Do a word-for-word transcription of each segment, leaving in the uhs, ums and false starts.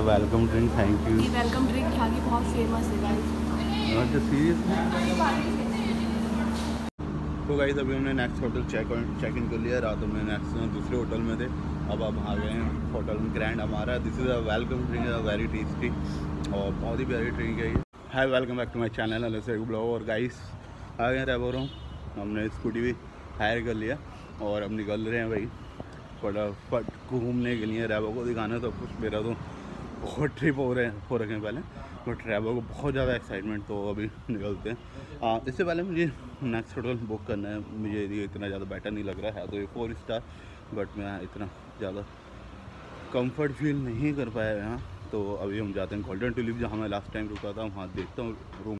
Welcome drink, thank you. ये welcome drink यहाँ की बहुत फेमस है गाइस। Not serious. तो गाइस अभी हमने next hotel check check in कर लिया। रात हमने नेक्स्ट दूसरे होटल में थे, अब हम आ गए हैं होटल ग्रैंड हमारा। This is a welcome drink, very tasty और बहुत ही प्यारी ड्रिंक है ये। Hi, welcome back to my channel अलग ब्लॉग। और गाइस आ गए रह रहा हूँ, हमने स्कूटी भी हायर कर लिया और अब निकल रहे हैं भाई फटाफट घूमने के लिए। रैबो को दिखाना सब कुछ। मेरा तो बहुत ट्रिप हो रहे हैं हो रखे हैं पहले, बट रैबो को बहुत ज़्यादा एक्साइटमेंट, तो अभी निकलते हैं। आ, इससे पहले मुझे नेक्स्ट होटल बुक करना है। मुझे ये इतना ज़्यादा बेटर नहीं लग रहा है, तो ये फोर स्टार, बट मैं इतना ज़्यादा कंफर्ट फील नहीं कर पाया यहाँ। तो अभी हम जाते हैं गोल्डन ट्यूलिप, जहाँ मैं लास्ट टाइम रुका था, वहाँ देखता हूँ रूम।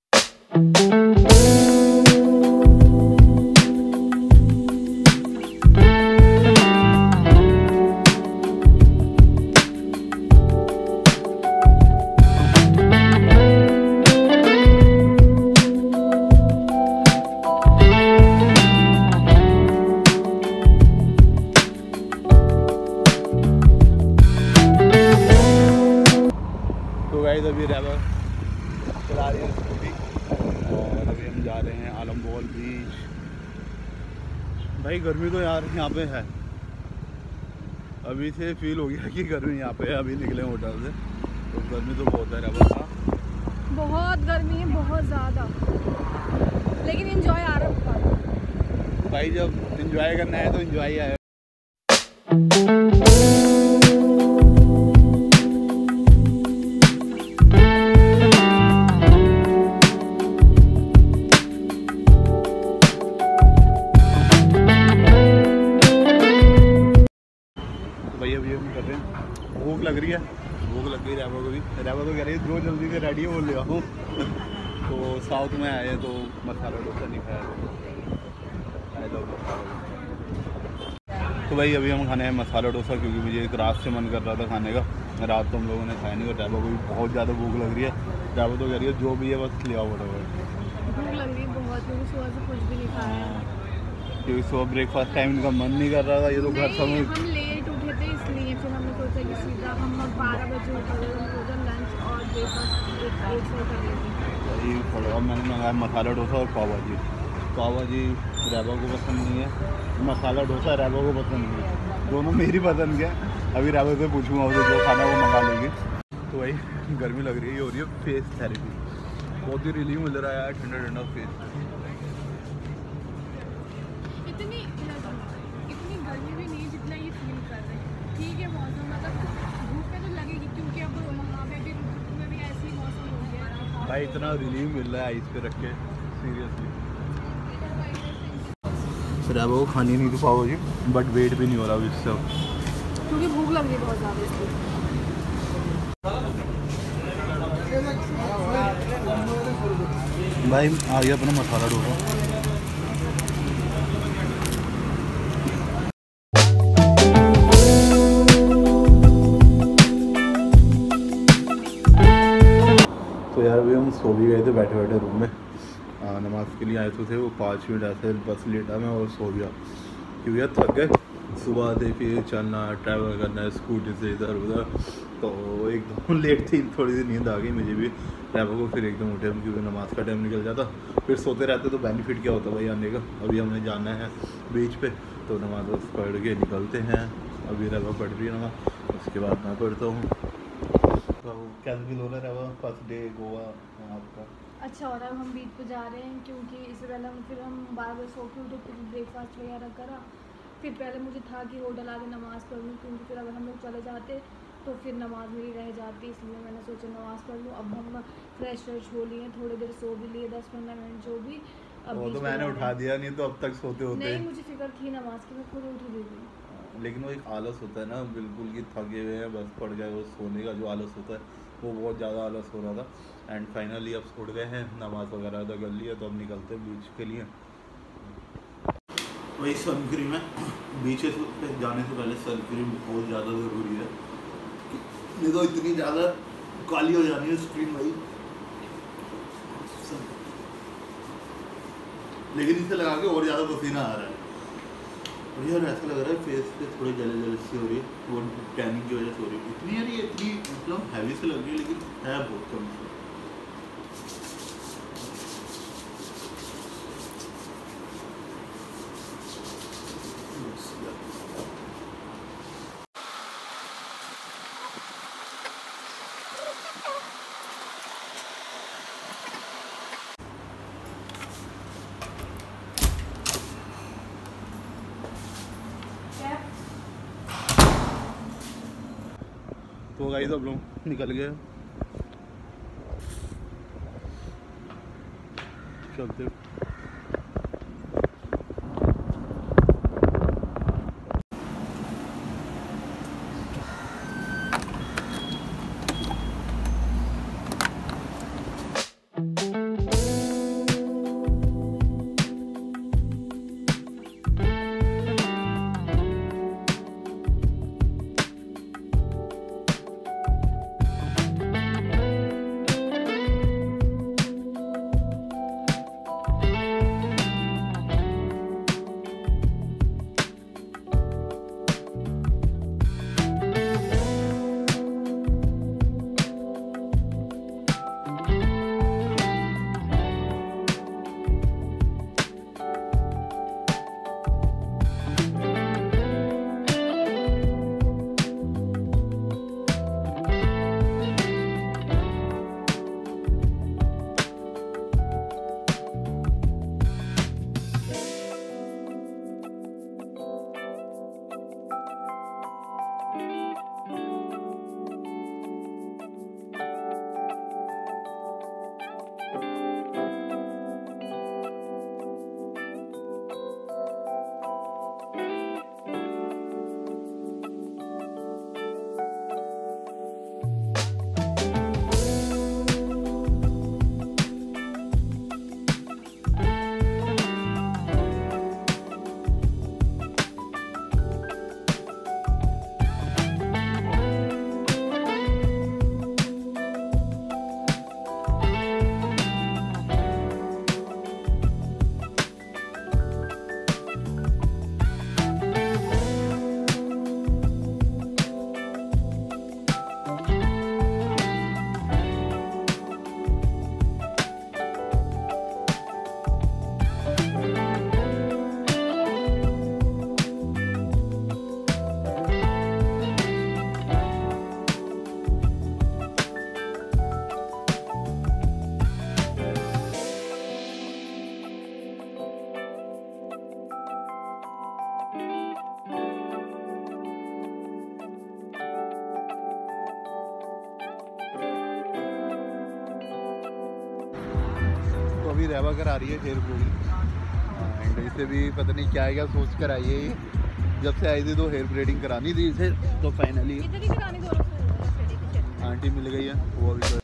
अभी रैबो चला रही है स्कूटी और अभी हम जा रहे हैं आलमबोल बीच। भाई गर्मी तो यार यहाँ पे है, अभी से फील हो गया कि गर्मी यहाँ पे है। अभी निकले होटल से तो गर्मी तो बहुत है रैबो का, बहुत गर्मी है, बहुत ज़्यादा, लेकिन एंजॉय आ रहा है भाई। जब एंजॉय करना है तो एंजॉय आए। भूख लग रही है, भूख लग गई रैबो को भी। रैबो तो कह रही है जो जल्दी से रेडी है वो ले आओ। तो साउथ में आए हैं तो मसाला डोसा नहीं खाया। I love masala. तो भाई अभी हम खाने हैं मसाला डोसा, क्योंकि मुझे एक रात से मन कर रहा था खाने का। रात तो हम लोगों ने खाया नहीं और रैबो को भी बहुत ज़्यादा भूख लग रही है। रैबो तो कह रही है जो भी है बस ले आओ फटाफट। भूख लग रही है बहुत, क्योंकि सुबह से कुछ भी नहीं खाया है, क्योंकि सुबह ब्रेकफास्ट टाइम इनका मन नहीं कर रहा था। ये तो घर समय हम लेट उठे थे, इसलिए फिर हमने सोचा कि सीधा हम बारह बजे उठे, सोचा लंच और ब्रेकफास्ट एक एक से कर लेंगे। वही थोड़ा मैंने मंगाया मसाला डोसा और पाव भाजी। पाव भाजी रैबो को पसंद नहीं है, मसाला डोसा रैबो को पसंद नहीं है, दोनों मेरी पसंद के। अभी रैबो से पूछूंगा उसे जो खाना वो मंगा लेंगे। तो भाई गर्मी लग रही है, हो रही है फेस थेरेपी, बहुत ही रिलीफ मिल रहा है यार, ठंडा ठंडा फेस। इतनी इतनी गर्मी भी नहीं जितना ये फील कर रहे हैं। ठीक है मौसम, मतलब धूप में तो लगेगी, क्योंकि अब वहाँ पे भी में भी ऐसी मौसम हो गया भाई। इतना रिलीफ मिल रहा है आइस पे रख के, सीरियसली। रैबो को खानी नहीं थी पाव भाजी, बट वेट भी नहीं हो रहा इससे, क्योंकि भूख लग रही है बहुत ज़्यादा इसलिए। भाई आ गया अपना मसाला डोसा। तो यार अभी हम सो भी गए थे बैठे बैठे रूम में। नमाज के लिए आए तो थे, वो पाँच मिनट ऐसे बस लेटा मैं और सो गया, क्योंकि यार थक गए। सुबह से फिर चलना, ट्रैवल करना है स्कूटी से इधर उधर, तो एकदम लेट थी, थोड़ी सी नींद आ गई मुझे भी। रैबो को फिर एकदम उठे, क्योंकि नमाज का टाइम निकल जाता, फिर सोते रहते तो बेनिफिट क्या होता भाई आने का। अभी हमने जाना है बीच पे, तो नमाज पढ़ के निकलते हैं। अभी रैबो पढ़ रही है नमाज, उसके बाद मैं पढ़ता हूँ। तो कैसे फील हो रहा है रैबो, फर्स्ट डे गोवा आपका? अच्छा हो रहा है, हम बीच पे जा रहे हैं, क्योंकि इससे पहले हम फिर हम बारह बजे सो के उठे, फिर ब्रेकफास्ट वगैरह करा। फिर पहले मुझे था कि होटल आके नमाज़ पढ़ लूँ, क्योंकि फिर अगर हम लोग चले जाते तो फिर नमाज़ मेरी रह जाती, इसलिए मैंने सोचा नमाज़ पढ़ लूँ। अब हम फ्रेश फ्रेश हो लिए, थोड़ी देर सो भी लिए, दस पंद्रह मिनट जो भी। अब वो तो मैंने उठा दिया, नहीं तो अब तक सोते होते। नहीं, मुझे फिक्र थी नमाज की, मैं खुद उठ रही थी। लेकिन वो एक आलस होता है ना, बिल्कुल कि थके हुए हैं बस पड़ गए, वो सोने का जो आलस होता है वो बहुत ज़्यादा आलस हो रहा था। एंड फाइनली अब उठ गए हैं, नमाज वगैरह तो कर लिया, तो अब निकलते हैं बीच के लिए। वही सन क्रीम है, बीचेस पे जाने से पहले सन क्रीम बहुत ज़्यादा ज़रूरी है, नहीं तो इतनी ज़्यादा काली हो जानी है स्क्रीन भाई। लेकिन इसे लगा के और ज़्यादा पसीना आ रहा है। और यार ऐसा लग रहा है फेस पे थोड़ी जले जले सी हो रही है, वो टैनिंग की वजह से हो रही है। इतनी यार ये इतनी मतलब हैवी से लग रही है, लेकिन है बहुत कम से। तो गाइस अब लोग निकल गए, चलते। अभी रेवा कर आ रही है हेयर ब्रेडिंग, एंड इसे भी पता नहीं क्या क्या सोच कर आई है ये। जब से आई थी तो हेयर ब्रेडिंग करानी थी इसे, तो फाइनली आंटी मिल गई है वो अभी।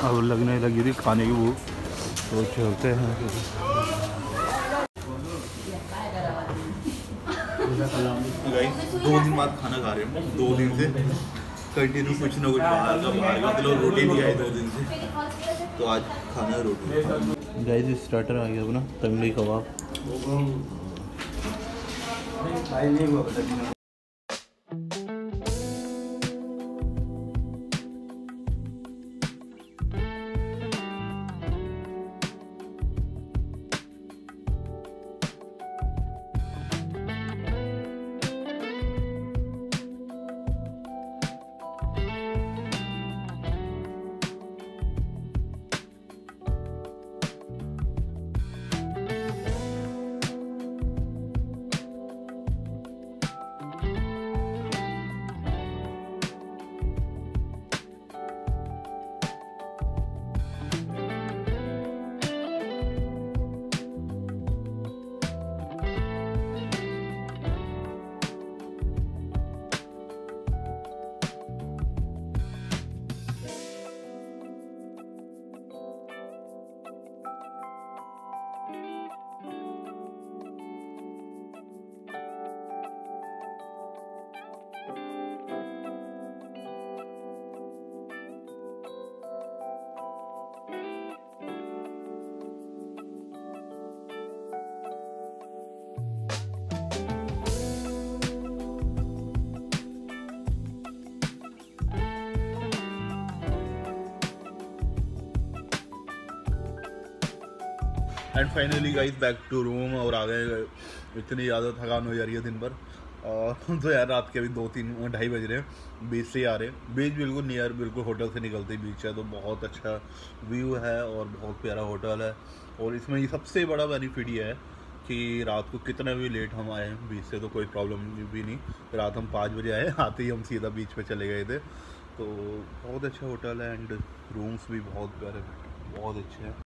अब लगने लगी थी खाने की भूख, तो चलते हैं। दो दिन बाद खाना खा रहे हैं, दो दिन से कंटिन्यू कुछ ना कुछ बाहर का बाहर का, मतलब रोटी नहीं आई दो दिन से, तो आज खाना है रोटी। गाइस स्टार्टर आ गया अपना tangdi kebab. And finally guys back to room, और आ गए। इतनी ज़्यादा थकान हो जा रही है दिन भर, और तो यार रात के अभी दो तीन ढाई बज रहे हैं, बीच से ही आ रहे हैं। बीच बिल्कुल नियर, बिल्कुल होटल से निकलते ही बीच है, तो बहुत अच्छा व्यू है और बहुत प्यारा होटल है। और इसमें ये सबसे बड़ा बेनिफिट ये है कि रात को कितना भी लेट हम आए बीच से तो कोई प्रॉब्लम भी नहीं। रात हम पाँच बजे आए, आते ही हम सीधा बीच पे चले गए थे। तो बहुत अच्छा होटल है एंड रूम्स भी बहुत प्यारे, बहुत अच्छे हैं।